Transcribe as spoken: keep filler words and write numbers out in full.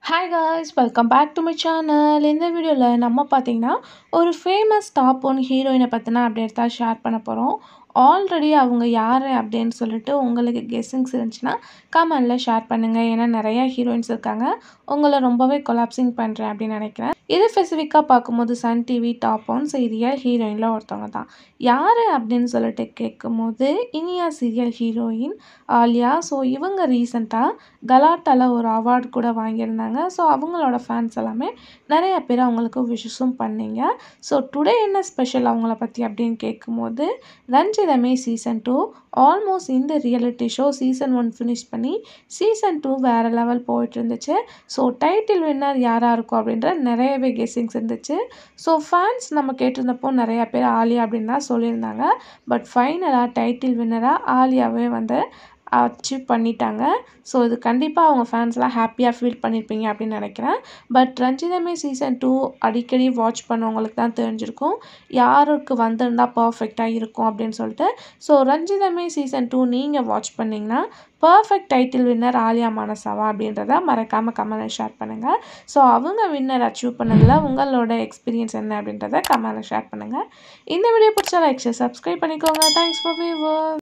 Hi guys, welcome back to my channel. இந்த வீடியோவில் நம்ம பார்த்தீங்கன்னா ஒரு ஃபேமஸ் டாப் ஒன் ஹீரோயினை பற்றின அப்டேட் தான் ஷேர் பண்ண போகிறோம். ஆல்ரெடி அவங்க யார் அப்படின்னு சொல்லிட்டு உங்களுக்கு கெஸ்ஸிங்ஸ் இருந்துச்சுன்னா கமெண்டில் ஷேர் பண்ணுங்கள். ஏன்னா நிறையா ஹீரோயின்ஸ் இருக்காங்க, உங்களை ரொம்பவே கொலாப்சிங் பண்ணுறேன் அப்படின்னு நினைக்கிறேன். இது ஸ்பெசிஃபிக்காக பார்க்கும்போது Sun TV top one serial ஹீரோயினில் ஒருத்தவங்க தான். யார் அப்படின்னு சொல்லிட்டு கேட்கும்போது Iniya serial heroine Aaliya. So இவங்க ரீசெண்டாக கலாட்டாவில் ஒரு அவார்டு கூட வாங்கியிருந்தாங்க. ஸோ அவங்களோட ஃபேன்ஸ் எல்லாமே நிறைய பேர் அவங்களுக்கு விஷஸும் பண்ணீங்க. ஸோ டுடே என்ன ஸ்பெஷல் அவங்கள பற்றி அப்படின்னு கேட்கும்போது ரஞ்சிதமே சீசன் டூ ஆல்மோஸ்ட் இந்த reality show season one finish பண்ணி சீசன் டூ வேறு லெவல் போயிட்டு இருந்துச்சு. ஸோ டைட்டில் வின்னர் யாராக இருக்கும் அப்படின்ற நிறையவே கெஸ்ஸிங்ஸ் இருந்துச்சு. ஸோ ஃபேன்ஸ் நம்ம கேட்டிருந்தப்போ நிறையா பேர் ஆலியா அப்படின்னு தான் சொல்லியிருந்தாங்க. பட் ஃபைனலாக டைட்டில் வின்னராக ஆலியாவே வந்து அச்சீவ் பண்ணிட்டாங்க. ஸோ இது கண்டிப்பாக அவங்க ஃபேன்ஸ்லாம் ஹாப்பியாக ஃபீல் பண்ணியிருப்பீங்க அப்படின்னு நினைக்கிறேன். பட் ரஞ்சிதமே சீசன் டூ அடிக்கடி வாட்ச் பண்ணவங்களுக்கு தான் தெரிஞ்சிருக்கும் யாருக்கு வந்திருந்தால் பர்ஃபெக்டாக இருக்கும் அப்படின்னு சொல்லிட்டு. ஸோ ரஞ்சிதமே சீசன் டூ நீங்கள் வாட்ச் பண்ணிங்கன்னா பர்ஃபெக்ட் டைட்டில் வின்னர் ஆலியா மானசாவா அப்படின்றத மறக்காமல் கமெண்ட்டில் ஷேர் பண்ணுங்கள். ஸோ அவங்க வின்னர் அச்சீவ் பண்ணதில் உங்களோட எக்ஸ்பீரியன்ஸ் என்ன அப்படின்றத கமெண்ட்டில் ஷேர் பண்ணுங்கள். இந்த வீடியோ பிடிச்சா லைக் ஷேர் சப்ஸ்கிரைப் பண்ணிக்கோங்க. Thanks for viewers.